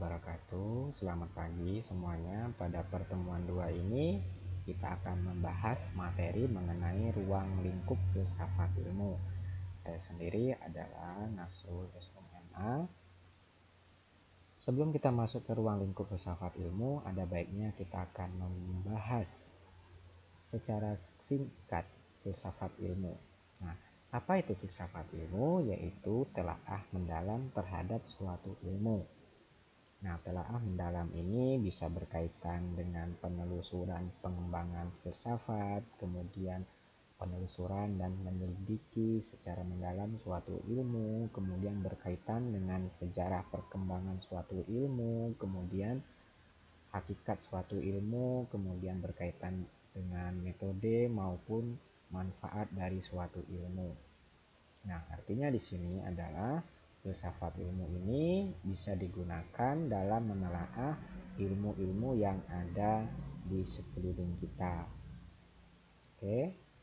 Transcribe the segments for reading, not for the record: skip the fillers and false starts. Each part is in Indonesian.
wabarakatuh. Selamat pagi semuanya. Pada pertemuan 2 ini kita akan membahas materi mengenai ruang lingkup filsafat ilmu. Saya sendiri adalah Nasrul SMMA. Sebelum kita masuk ke ruang lingkup filsafat ilmu, ada baiknya kita akan membahas secara singkat filsafat ilmu. Nah, apa itu filsafat ilmu? Yaitu telaah mendalam terhadap suatu ilmu. Nah, telaah mendalam ini bisa berkaitan dengan penelusuran pengembangan filsafat, kemudian penelusuran dan menyelidiki secara mendalam suatu ilmu, kemudian berkaitan dengan sejarah perkembangan suatu ilmu, kemudian hakikat suatu ilmu, kemudian berkaitan dengan metode maupun manfaat dari suatu ilmu. Nah, artinya di sini adalah filsafat ilmu ini bisa digunakan dalam menelaah ilmu-ilmu yang ada di sekeliling kita. Oke.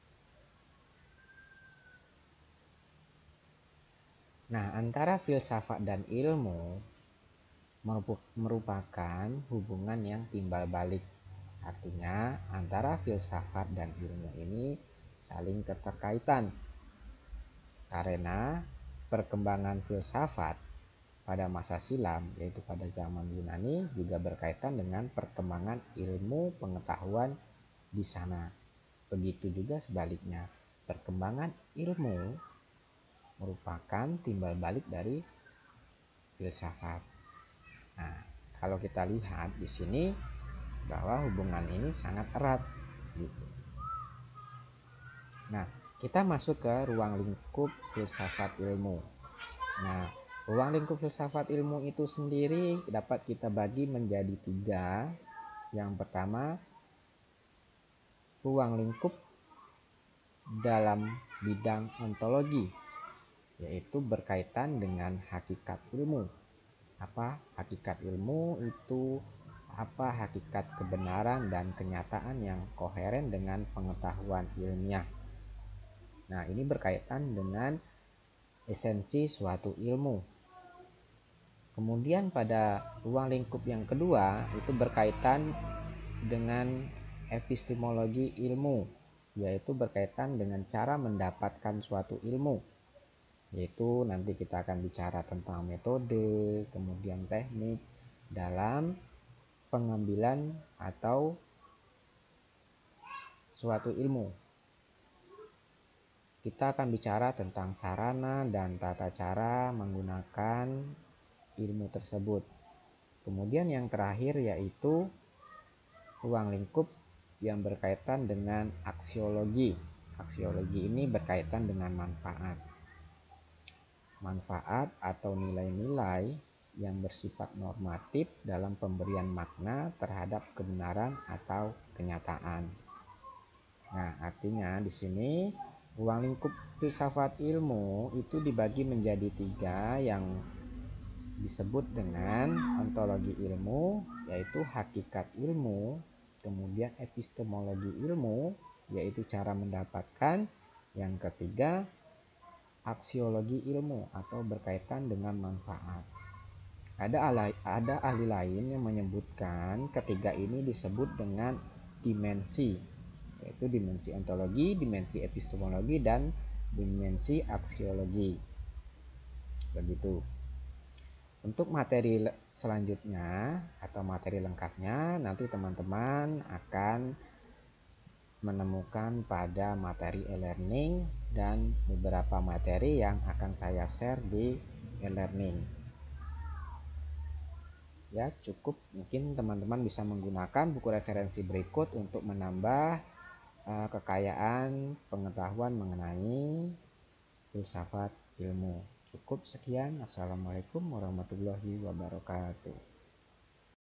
Nah, antara filsafat dan ilmu merupakan hubungan yang timbal balik. Artinya, antara filsafat dan ilmu ini saling keterkaitan. Karena perkembangan filsafat pada masa silam, yaitu pada zaman Yunani, juga berkaitan dengan perkembangan ilmu pengetahuan di sana. Begitu juga sebaliknya, perkembangan ilmu merupakan timbal balik dari filsafat. Nah, kalau kita lihat di sini bahwa hubungan ini sangat erat gitu. Nah, kita masuk ke ruang lingkup filsafat ilmu. Nah, ruang lingkup filsafat ilmu itu sendiri dapat kita bagi menjadi 3. Yang pertama, ruang lingkup dalam bidang ontologi, yaitu berkaitan dengan hakikat ilmu. Apa hakikat ilmu itu? Apa hakikat kebenaran dan kenyataan yang koheren dengan pengetahuan ilmiah. Nah, ini berkaitan dengan esensi suatu ilmu. Kemudian pada ruang lingkup yang kedua itu berkaitan dengan epistemologi ilmu, yaitu berkaitan dengan cara mendapatkan suatu ilmu. Yaitu nanti kita akan bicara tentang metode, kemudian teknik dalam pengambilan atau suatu ilmu. Kita akan bicara tentang sarana dan tata cara menggunakan ilmu tersebut. Kemudian yang terakhir yaitu ruang lingkup yang berkaitan dengan aksiologi. Aksiologi ini berkaitan dengan manfaat. Manfaat atau nilai-nilai yang bersifat normatif dalam pemberian makna terhadap kebenaran atau kenyataan. Nah, artinya di sini ruang lingkup filsafat ilmu itu dibagi menjadi 3 yang disebut dengan ontologi ilmu, yaitu hakikat ilmu, kemudian epistemologi ilmu, yaitu cara mendapatkan, yang ketiga aksiologi ilmu atau berkaitan dengan manfaat. Ada ahli lain yang menyebutkan ketiga ini disebut dengan dimensi, yaitu dimensi ontologi, dimensi epistemologi, dan dimensi aksiologi. Begitu. Untuk materi selanjutnya atau materi lengkapnya nanti teman-teman akan menemukan pada materi e-learning dan beberapa materi yang akan saya share di e-learning. Ya, cukup mungkin teman-teman bisa menggunakan buku referensi berikut untuk menambah kekayaan pengetahuan mengenai filsafat ilmu. Cukup sekian. Assalamualaikum warahmatullahi wabarakatuh.